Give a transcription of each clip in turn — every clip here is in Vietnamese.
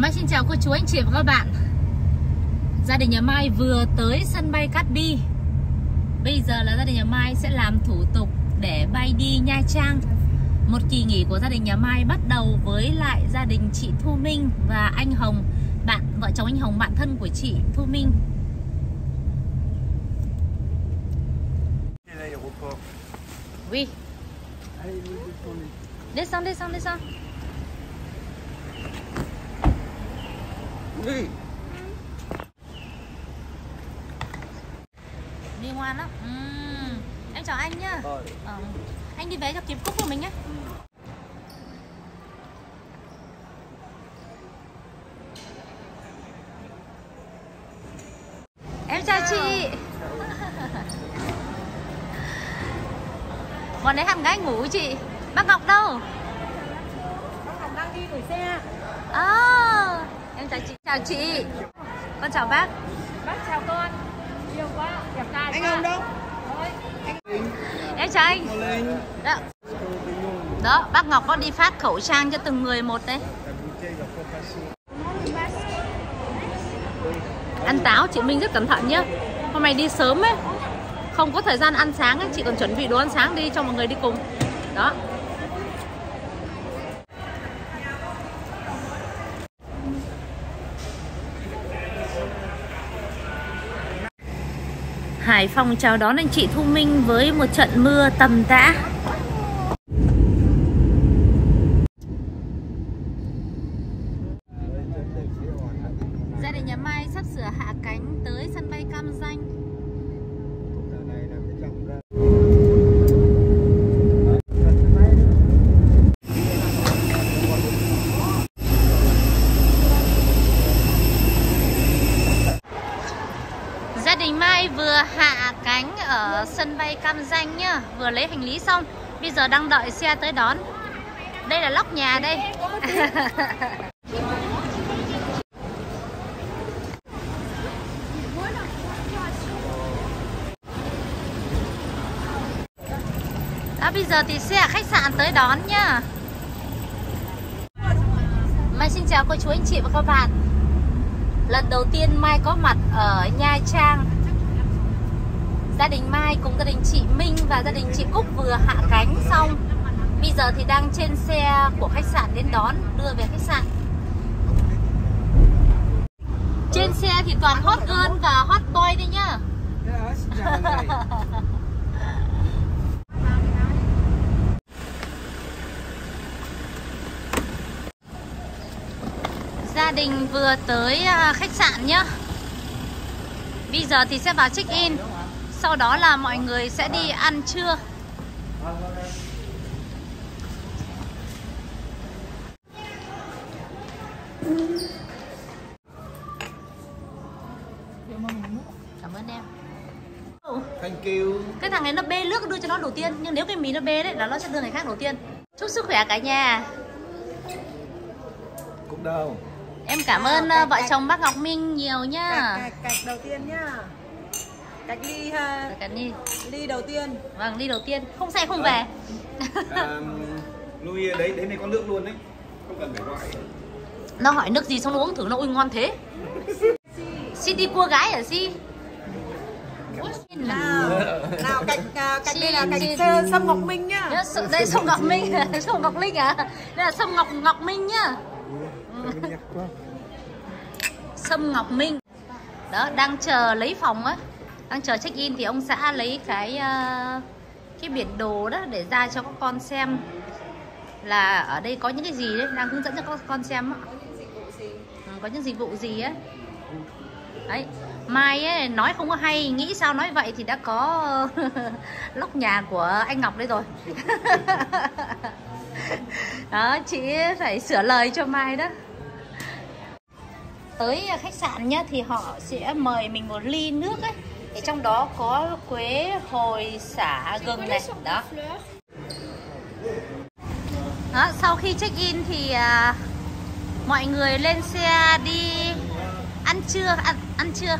Mai xin chào cô chú anh chị và các bạn. Gia đình nhà Mai vừa tới sân bay Cát Bi. Bây giờ là gia đình nhà Mai sẽ làm thủ tục để bay đi Nha Trang. Một kỳ nghỉ của gia đình nhà Mai bắt đầu với lại gia đình chị Thu Minh và anh Hồng, vợ chồng anh Hồng, bạn thân của chị Thu Minh. Oui. Descends. Oui. Đi ngoan lắm. Em chào anh nhá. Anh đi vé cho kịp cúc của mình nhé. Em chào chị. Bọn đấy hẳn gái ngủ chị. Bác Ngọc đâu? Bác Ngọc đang đi gửi xe. Em chào chị. Chào chị. Con chào bác. Bác chào con. Yêu quá, đẹp trai. Anh Hồng đâu? Em chào anh. Đó, bác Ngọc có đi phát khẩu trang cho từng người một đấy. Ăn táo chị Minh rất cẩn thận nhá. Hôm nay đi sớm ấy, không có thời gian ăn sáng ấy, chị còn chuẩn bị đồ ăn sáng đi cho mọi người đi cùng. Đó. Hải Phòng chào đón anh chị Thu Minh với một trận mưa tầm tã. Gia đình nhà Mai sắp sửa hạ cánh tới sân bay Cam Ranh. Gia đình Mai vừa hạ cánh ở sân bay Cam Ranh nhá, vừa lấy hành lý xong, bây giờ đang đợi xe tới đón. Đây là lóc nhà đây. Đó, bây giờ thì xe khách sạn tới đón nhá. Mai xin chào cô chú anh chị và các bạn. Lần đầu tiên Mai có mặt ở Nha Trang. Gia đình Mai cùng gia đình chị Minh và gia đình chị Cúc vừa hạ cánh xong. Bây giờ thì đang trên xe của khách sạn đến đón, đưa về khách sạn. Trên xe thì toàn hot girl và hot boy đấy nhá. Gia đình vừa tới khách sạn nhá. Bây giờ thì sẽ vào check in. Sau đó là mọi người sẽ đi ăn trưa. Cảm ơn em. Thank you. Cái thằng ấy nó bê nước đưa cho nó đầu tiên. Nhưng nếu cái mì nó bê đấy là nó sẽ đưa người khác đầu tiên. Chúc sức khỏe cả nhà. Cũng đâu. Em cảm ơn vợ chồng bác Ngọc Minh nhiều nhá. Cạch đầu tiên nhá. Cạch ly ha. Ly đầu tiên. Vâng, ly đầu tiên. Không say không về. Louis đấy này có nước luôn đấy. Không cần phải gọi. Nó hỏi nước gì xong nó uống thử nó ui ngon thế. City cua gái ở Si. Nào cạch đây là cạch Sâm Ngọc Minh nhá. Đây Sâm Ngọc Minh, Sâm Ngọc Linh à. Đây là Sâm Ngọc Minh nhá. Sâm Ngọc Minh. Đó, đang chờ lấy phòng á. Đang chờ check in thì ông xã lấy cái biển đồ đó để ra cho các con xem là ở đây có những cái gì đấy, đang hướng dẫn cho các con xem á. Có những dịch vụ gì á. Đấy, Mai ấy, nói không có hay, nghĩ sao nói vậy thì đã có lóc nhà của anh Ngọc đây rồi. Đó, chị phải sửa lời cho Mai đó. Tới khách sạn nhá thì họ sẽ mời mình một ly nước ấy. Thì trong đó có quế, hồi, sả, gừng này. Đó. Đó, sau khi check in thì mọi người lên xe đi ăn trưa, ăn trưa.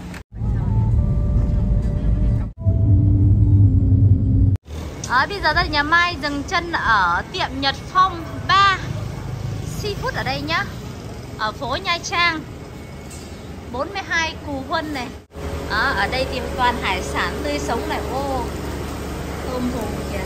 Bây giờ gia đình nhà Mai dừng chân ở tiệm Nhật Phong 3 Seafood ở đây nhá. ở phố Nha Trang 42 Cù Huân này. Đó, ở đây thì toàn hải sản tươi sống này. Ô, tôm hùm kìa.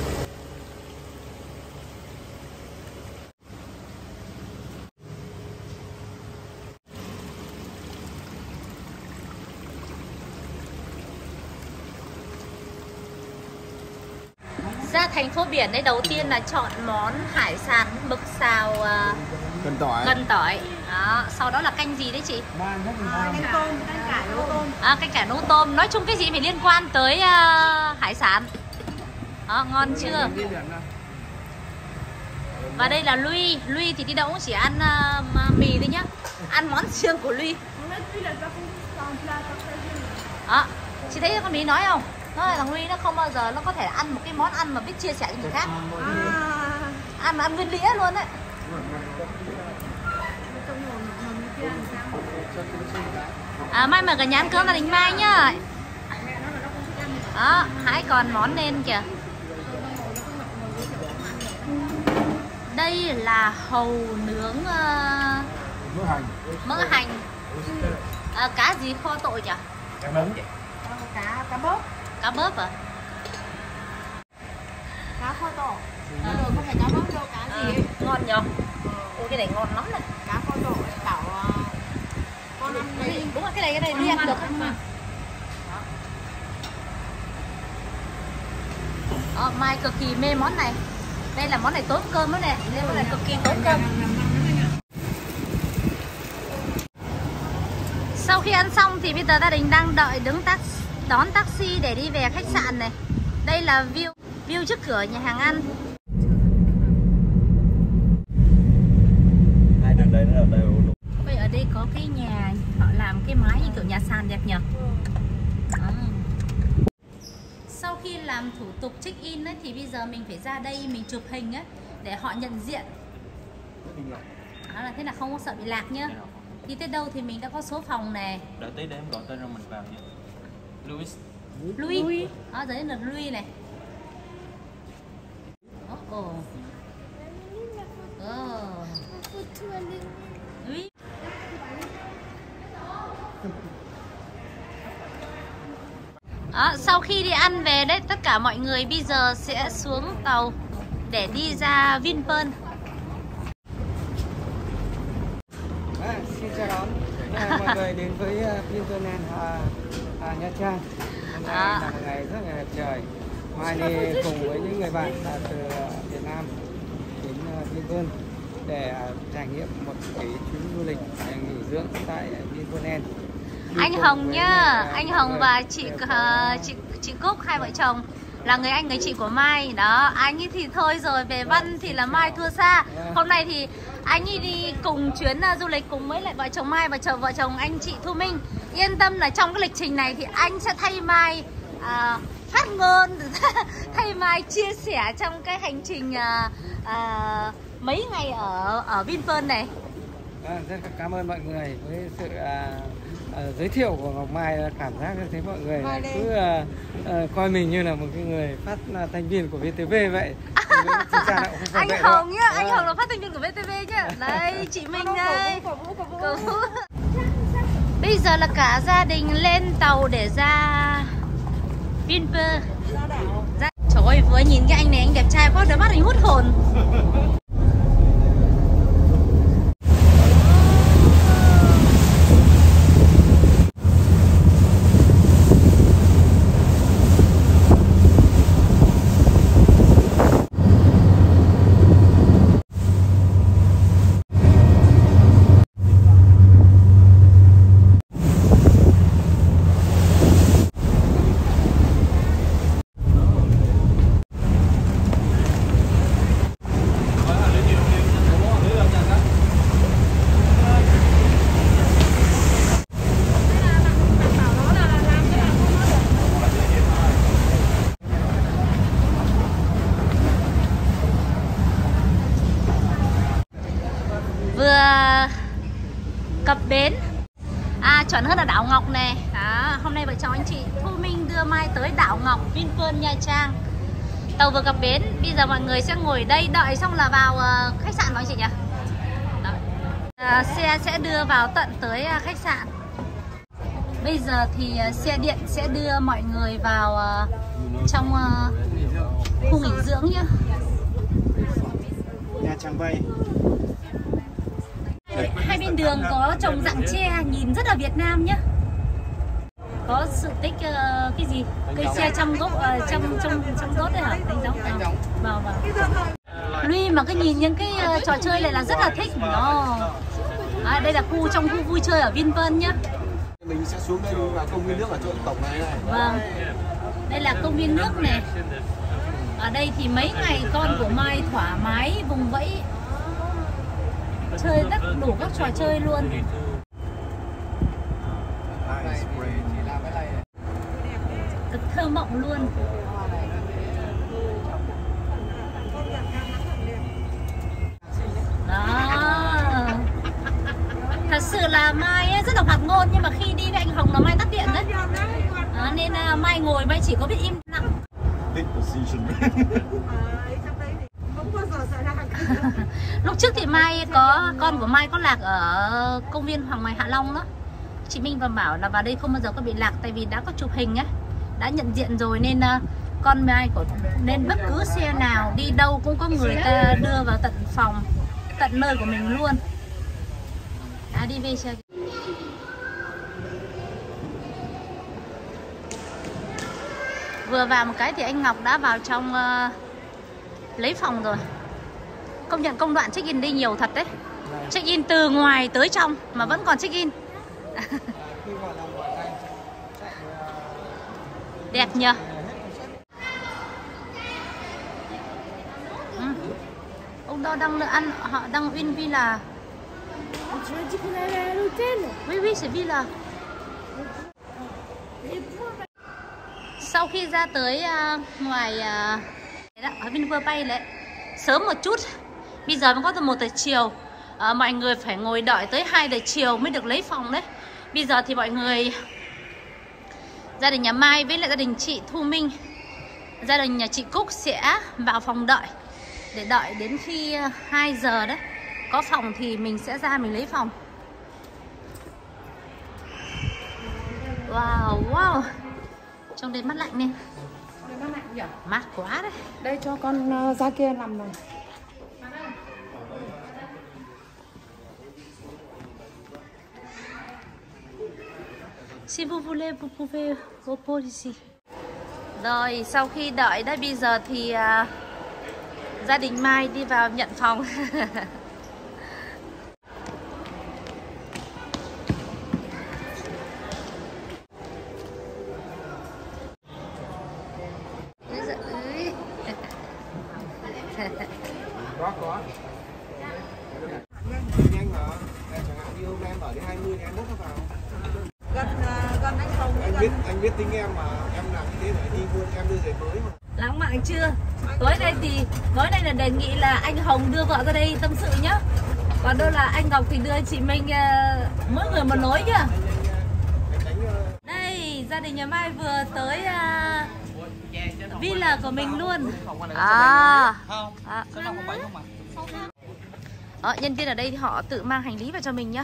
Ra thành phố biển đây đầu tiên là chọn món hải sản mực xào cần tỏi. Đó, sau đó là canh gì đấy chị? Canh tôm, canh cải nấu tôm. Canh cải nấu tôm. Nói chung cái gì phải liên quan tới hải sản. Đó, ngon chưa? Và đây là Luy. Luy thì đi đâu cũng chỉ ăn mì thôi nhá. Ăn món riêng của Luy. Đó, chị thấy con Mỹ nói không? Nó là thằng Huy nó không bao giờ nó có thể ăn một cái món ăn mà biết chia sẻ với người khác. Ăn mà ăn nguyên đĩa luôn đấy. Mai mà cả nhà ăn cơm là Đình Mai nhá. Đó, hãy còn món lên kìa. Đây là hàu nướng mỡ hành. Cá gì kho tội nhỉ? Cá bớp vậy. Cá bớp. Cá bớp à? Cá kho tỏi. Không phải cá bớp đâu, cá gì ấy. Ngon nhở? Ôi cái này ngon lắm này. Cá kho tỏi bảo con ăn đấy. Đúng rồi, cái này đi ăn được không mà. Mai cực kỳ mê món này. Đây là món này tốn cơm đó nè. Đây món này cực kỳ tốn cơm. Sau khi ăn xong thì bây giờ gia đình đang đợi đón taxi để đi về khách sạn này. Đây là view trước cửa nhà hàng ăn. Hai đường đấy nó đều. Vậy ở đây có cái nhà họ làm cái mái như kiểu nhà sàn đẹp nhỉ. Sau khi làm thủ tục check in ấy, thì bây giờ mình phải ra đây mình chụp hình ấy, để họ nhận diện. Đó là thế là không có sợ bị lạc nhá. Đi tới đâu thì mình đã có số phòng này. Đợi tí để em gọi tên rồi mình vào nha. Louis. Đó, giấy là Louis này. Louis. Đó, sau khi đi ăn về đấy, tất cả mọi người bây giờ sẽ xuống tàu để đi ra Vinpearl. Xin chào đón mọi người đến với Vinpearl Nha Trang. Hôm nay là một ngày rất là đẹp trời. Mai đi cùng với những người bạn từ Việt Nam đến Vinpearl để trải nghiệm một cái chuyến du lịch nghỉ dưỡng tại Vinpearl. Anh Hồng nhá, anh Hồng và chị Cúc, hai vợ chồng là người anh người chị của Mai. Đó, anh ấy thì thôi rồi, về văn thì là Mai thua xa. Hôm nay thì anh ấy đi cùng chuyến du lịch cùng với lại vợ chồng Mai và vợ chồng anh chị Thu Minh. Yên tâm là trong cái lịch trình này thì anh sẽ thay Mai phát ngôn, thay Mai chia sẻ trong cái hành trình mấy ngày ở Vinpearl này. Rất cảm ơn mọi người với sự giới thiệu của Ngọc Mai. Cảm giác thấy mọi người cứ coi mình như là một cái người phát thanh viên của VTV vậy. Anh Hồng nhá, anh Hồng là phát thanh viên của VTV nhá. Đây, chị Minh đây. Bây giờ là cả gia đình lên tàu để ra Vinpearl. Trời ơi, vừa nhìn cái anh này anh đẹp trai quá, đôi mắt anh hút hồn. Vừa cập bến, chuẩn hơn là đảo Ngọc này. Đó, hôm nay vợ chồng anh chị Thu Minh đưa Mai tới đảo Ngọc Vinpearl Nha Trang. Tàu vừa cập bến, bây giờ mọi người sẽ ngồi đây đợi xong là vào khách sạn mọi chị nhỉ. Đó. xe sẽ đưa vào tận tới khách sạn. Bây giờ thì xe điện sẽ đưa mọi người vào trong khu nghỉ dưỡng nhá. Nha Trang Bay. Hai bên đường có trồng rặng tre, nhìn rất là Việt Nam nhá. Có sự tích cái gì? Cây tre trong gốc trong đốt đấy hả? Đánh dấu. Vâng. Lui mà cái nhìn những cái trò chơi này là rất là thích. Đây là trong khu vui chơi ở Vinpearl nhá. Mình sẽ xuống đây vào công viên nước ở chỗ tổng này. Vâng. Đây là công viên nước này. Ở đây thì mấy ngày con của Mai thoải mái vùng vẫy, chơi rất đủ các trò chơi luôn. Cực thơ mộng luôn. Đó. Thật sự là Mai ấy rất là hoạt ngôn, nhưng mà khi đi với anh Hồng là Mai tắt điện đấy. Đó, nên Mai ngồi Mai chỉ có biết im lặng. Lúc trước thì Mai con của Mai có lạc ở công viên Hoàng Mai Hạ Long đó. Chị Minh và bảo là vào đây không bao giờ có bị lạc, tại vì đã có chụp hình ấy, đã nhận diện rồi, nên con Mai của nên bất cứ xe nào đi đâu cũng có người ta đưa vào tận phòng, tận nơi của mình luôn. Đi về chơi. Vừa vào một cái thì anh Ngọc đã vào trong lấy phòng rồi. Công nhận công đoạn check-in đi nhiều thật đấy. Check-in từ ngoài tới trong mà vẫn còn check-in. Đẹp nhờ. Ông đó đang ăn, họ đang win villa. Oui, c'est villa. Sau khi ra tới ngoài ở Vinpearl bay đấy, sớm một chút. Bây giờ mới có từ 1 giờ chiều. Mọi người phải ngồi đợi tới 2 giờ chiều mới được lấy phòng đấy. Bây giờ thì mọi người, gia đình nhà Mai với lại gia đình chị Thu Minh, gia đình nhà chị Cúc sẽ vào phòng đợi, để đợi đến khi 2 giờ đấy có phòng thì mình sẽ ra mình lấy phòng. Wow. Trong đây mát lạnh nè. Mát lạnh nhỉ? Mát quá đấy. Đây cho con ra kia nằm này. Si vous voulez, vous pouvez repos ici. Rồi, sau khi đợi đấy, bây giờ thì gia đình Mai đi vào nhận phòng. Có. Nhanh mà. Chẳng hạn như hôm nay em bảo đến 20 thì 21 nó vào. Gần anh Hồng. Anh biết tính em mà, em làm như thế để đi luôn, em đưa giày mới mà. Lãng mạn chưa? Tối nay là đề nghị là anh Hồng đưa vợ ra đây tâm sự nhá. Còn đâu là anh Ngọc thì đưa chị Minh, mỗi người một lối nhá. Đây, gia đình nhà Mai vừa tới villa của mình luôn. Nhân viên ở đây thì họ tự mang hành lý vào cho mình nhá.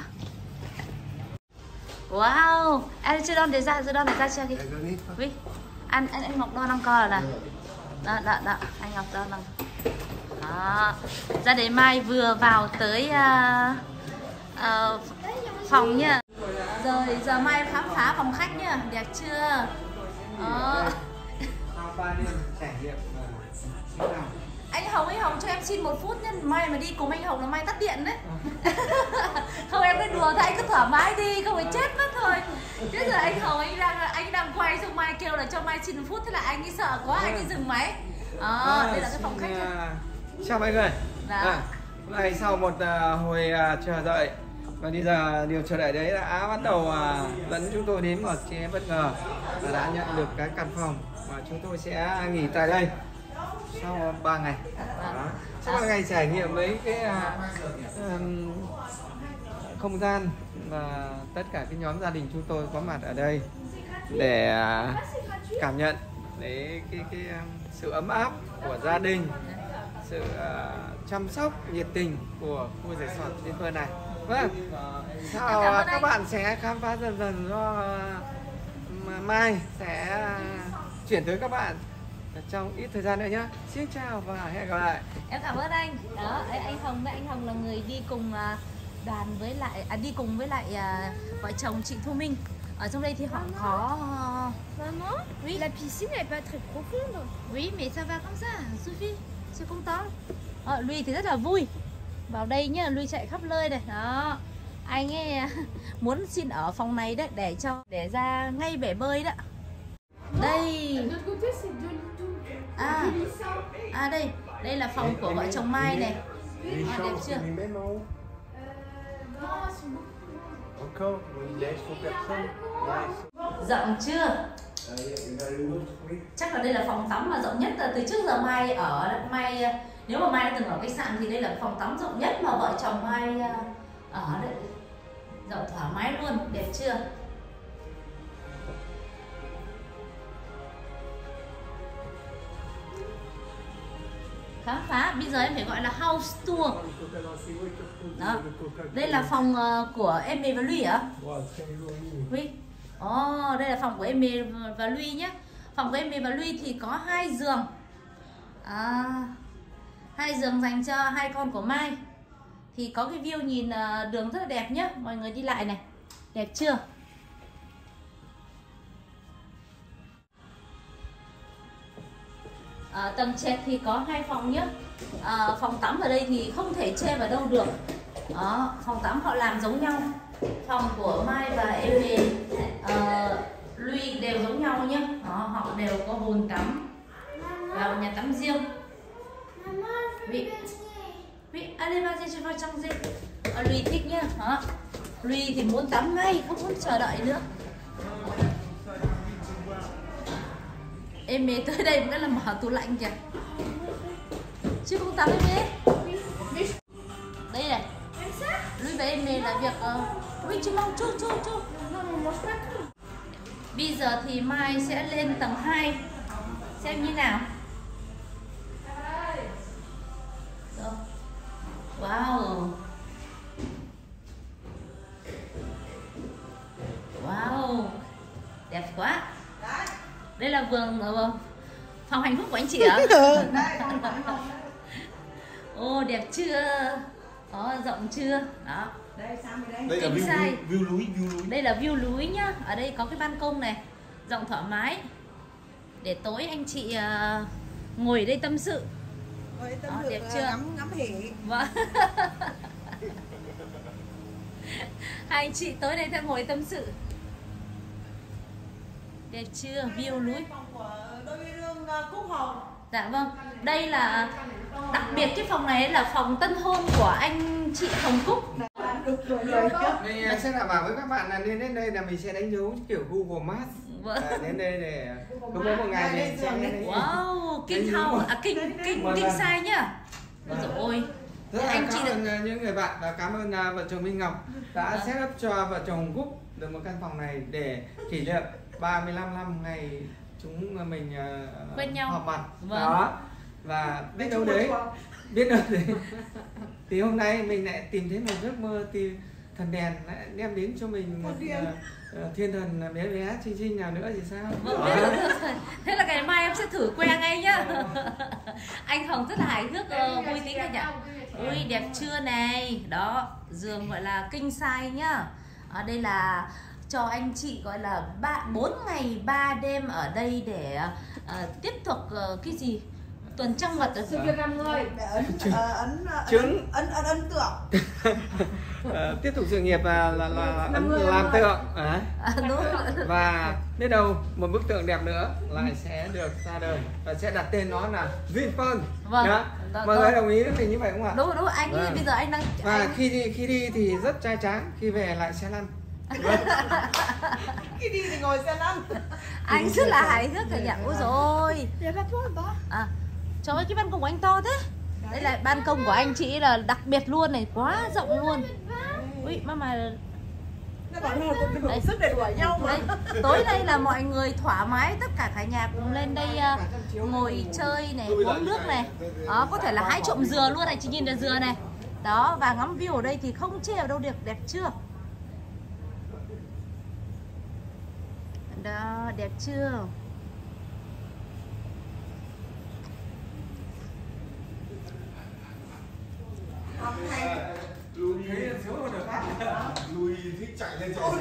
Wow, anh chưa đón để ra chưa kìa. Oui, anh Ngọc đo 5 co là đó, anh Ngọc đo 5. Đó, gia đình Mai vừa vào tới phòng nha. Rồi giờ Mai khám phá phòng khách nhá, đẹp chưa? Anh Hồng cho em xin 1 phút nhé. Mai mà đi cùng anh Hồng là Mai tắt điện đấy. Không, em nói đùa thôi, anh cứ thoải mái đi, không phải chết mất thôi. Chứ giờ anh Hồng anh đang quay, xong Mai kêu là cho Mai xin 1 phút, thế là anh ấy sợ quá, anh ấy dừng máy. Đây là cái phòng khách. Chào mọi người. Này sau một hồi chờ đợi, và bây giờ điều chờ đợi đấy đã bắt đầu dẫn chúng tôi đến một cái bất ngờ và đã nhận được cái căn phòng và chúng tôi sẽ nghỉ tại đây sau 3 ngày. Sau 3 ngày trải nghiệm mấy cái không gian, và tất cả cái nhóm gia đình chúng tôi có mặt ở đây để cảm nhận đấy cái sự ấm áp của gia đình, sự chăm sóc nhiệt tình của khu resort Vinpearl này. Vâng. Sao các bạn sẽ khám phá dần dần do Mai sẽ chuyển tới các bạn trong ít thời gian nữa nhé. Xin chào và hẹn gặp lại. Em cảm ơn anh. Đó, anh Hồng là người đi cùng đoàn với lại đi cùng với lại vợ chồng chị Thu Minh. Ở trong đây thì họ có Maman, oui. La piscine elle est pas très profonde. Oui, mais ça va comme ça, Sophie. Je suis content. Lui thì rất là vui. Vào đây nhá, Lui chạy khắp nơi này. Đó. Anh ấy muốn xin ở phòng này đấy để ra ngay bể bơi đó. Đây. Đây là phòng của vợ chồng Mai này. Đẹp chưa? Rộng chưa? Chắc là đây là phòng tắm mà rộng nhất từ trước giờ Mai ở. Nếu mà Mai đã từng ở khách sạn thì đây là phòng tắm rộng nhất mà vợ chồng Mai ở đấy. Rộng thoải mái luôn, đẹp chưa? Khám phá, bây giờ em phải gọi là house tour. Đó. Đây là phòng của Aimé và Lui hả? Lui. Đây là phòng của Aimé và Lui nhé. Phòng của Aimé và Lui thì có 2 giường. 2 giường dành cho 2 con của Mai. Thì có cái view nhìn đường rất là đẹp nhé. Mọi người đi lại này. Đẹp chưa? Tầng trệt thì có 2 phòng nhé. Phòng tắm ở đây thì không thể chê vào đâu được. Phòng tắm họ làm giống nhau. Phòng của Mai và Aimé, Lui đều giống nhau nhé. Họ đều có bồn tắm và nhà tắm riêng. Oui, allez vas-y, je vais changer. Lui thích nhá. Lui thì muốn tắm ngay, không muốn chờ đợi nữa. Aimé tới đây vẫn là mở tủ lạnh kìa. Chứ không tắm Aimé. Đây này. Lui với Aimé là việc oui, chứ mong chú. Bây giờ thì Mai sẽ lên tầng 2 xem như nào. Wow. Đẹp quá. Đây là vườn phòng hạnh phúc của anh chị hả? Đẹp chưa? Rộng chưa? Đó. Đây là view núi. Đây là view núi nhá. Ở đây có cái ban công này, rộng thoải mái. Để tối anh chị ngồi ở đây tâm sự. Đẹp chưa? Ngắm hỉ. Vâng. Hai anh chị tối nay ngồi tâm sự. Đẹp chưa? View núi. Dạ vâng. Đây là đặc biệt cái phòng này là phòng tân hôn của anh chị Hồng Cúc. Mình sẽ đảm bảo với các bạn là đến đây là mình sẽ đánh dấu kiểu Google Maps. Đến đây để có một ngày mình sẽ đến. Wow, kinh sai nhá. Rồi. Anh chị những người bạn và cảm ơn vợ chồng Minh Ngọc đã set up cho vợ chồng Cúc được một căn phòng này để kỷ niệm 35 năm ngày chúng mình quen nhau, họp mặt. Đó. Và biết đâu đấy thì hôm nay mình lại tìm thấy một giấc mơ thì thần đèn lại đem đến cho mình một thiên thần bé xinh nào nữa thì sao? Thế là ngày mai em sẽ thử que ngay nhá. Anh Hồng rất là hài hước, vui tính anh nhỉ. Ui đẹp chưa này. Đó, giường gọi là king size nhá. Đây là cho anh chị gọi là 4 ngày 3 đêm ở đây để tiếp tục cái gì? Tuần trăng mật ở sự việc làm người để ấn tượng. Tiếp tục sự nghiệp là làm tượng. Và biết đâu một bức tượng đẹp nữa lại sẽ được ra đời và sẽ đặt tên nó là Vinpearl. Vâng. Mọi người đồng ý với mình như vậy không ạ? Đúng anh bây giờ anh đang và khi đi thì rất trai tráng, khi về lại xe lăn. Khi đi thì ngồi xe lăn. Anh rất là hài hước cả nhà. Ôi rồi. Trời ơi, cái ban công của anh to thế. Đây là ban công của anh chị là đặc biệt luôn này, quá rộng luôn. Ui mà đấy, sức để đuổi nhau mà. Đấy, tối nay là mọi người thoải mái, tất cả cả nhà cùng lên đây ngồi chơi này, uống nước này. Đó, có thể là hái trộm dừa luôn này, chị nhìn là dừa này. Đó, và ngắm view ở đây thì không chê ở đâu được, đẹp chưa? Đó, đẹp chưa? Lui thích chạy lên chỗ.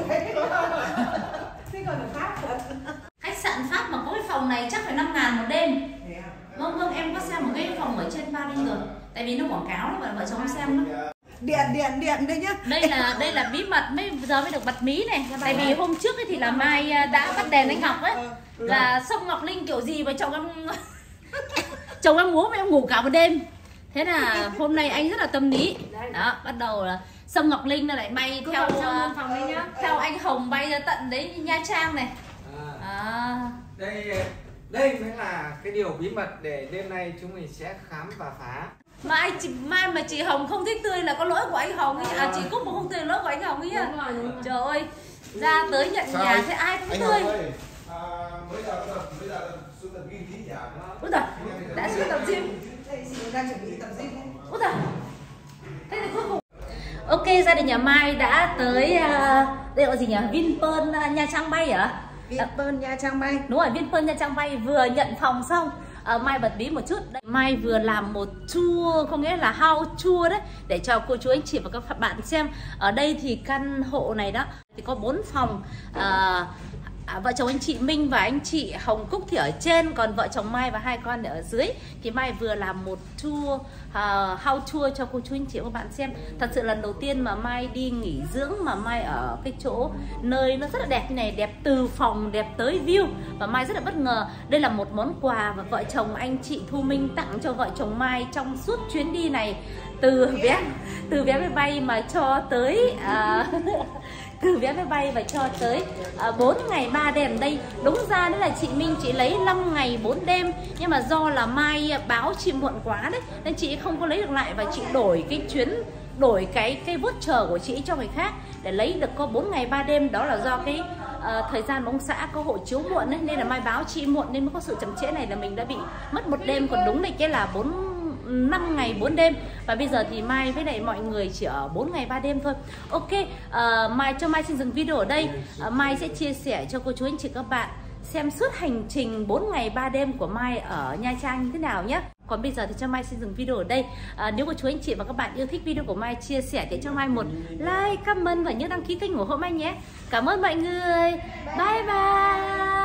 Khách sạn Pháp mà có cái phòng này chắc phải 5.000 một đêm. Vâng, vâng, em có xem một cái phòng ở trên Paris rồi. Tại vì nó quảng cáo đó, vợ chồng xem đó. Điện đây nhá. Đây là bí mật giờ mới được bật mí này. Tại vì hôm trước ấy thì là Mai đã bắt đèn anh Ngọc ấy. Là sông Ngọc Linh kiểu gì mà chồng em múa mà em ngủ cả một đêm. Thế là hôm nay anh rất là tâm lý. Đó, bắt đầu là sông Ngọc Linh nó lại bay theo anh Hồng bay ra tận đấy Nha Trang này. Đây mới là cái điều bí mật để đêm nay chúng mình sẽ khám và phá. Mai mà chị Hồng không thích tươi là có lỗi của anh Hồng ấy. Chị Cúc mà không tươi là lỗi của anh Hồng ấy à. Trời ơi, ra tới nhận nhà thế ai cũng tươi. Mới giờ sưu tập ghi tí nhà. Úi giời, đã sưu tập gym. Đang chuẩn bị tập gym. Úi giời. Thế thì cuối cùng ok, gia đình nhà Mai đã tới đây gọi gì nhỉ? Vinpearl Nha Trang bay hả? Vinpearl Nha Trang bay. Đúng rồi, Vinpearl Nha Trang bay vừa nhận phòng xong. Mai bật bí một chút. Mai vừa làm một tour, không nghĩa là house tour đấy, để cho cô chú anh chị và các bạn xem. Ở đây thì căn hộ này đó thì có 4 phòng. Vợ chồng anh chị Minh và anh chị Hồng Cúc thì ở trên, còn vợ chồng Mai và hai con ở dưới. Thì Mai vừa làm một tour house tour cho cô chú anh chị và các bạn xem. Thật sự lần đầu tiên mà Mai đi nghỉ dưỡng mà Mai ở cái chỗ nơi nó rất là đẹp như này, đẹp từ phòng đẹp tới view, và Mai rất là bất ngờ. Đây là một món quà và vợ chồng anh chị Thu Minh tặng cho vợ chồng Mai trong suốt chuyến đi này, từ vé máy bay mà cho tới từ vé máy bay và cho tới 4 ngày 3 đêm. Đây đúng ra đấy là chị Minh chị lấy 5 ngày 4 đêm, nhưng mà do là Mai báo chị muộn quá đấy nên chị không có lấy được lại, và chị đổi cái chuyến, đổi cái voucher của chị cho người khác để lấy được có 4 ngày 3 đêm. Đó là do cái thời gian mà ông xã có hộ chiếu muộn ấy, nên là Mai báo chị muộn nên mới có sự chậm trễ này, là mình đã bị mất một đêm, còn đúng này cái là 5 ngày 4 đêm. Và bây giờ thì Mai với lại mọi người chỉ ở 4 ngày 3 đêm thôi. Ok, Mai xin dừng video ở đây. Mai sẽ chia sẻ cho cô chú anh chị các bạn xem suốt hành trình 4 ngày 3 đêm của Mai ở Nha Trang như thế nào nhé. Còn bây giờ thì cho Mai xin dừng video ở đây. Nếu cô chú anh chị và các bạn yêu thích video của Mai, chia sẻ để cho Mai một like, comment và nhớ đăng ký kênh ủng hộ Mai nhé. Cảm ơn mọi người. Bye bye.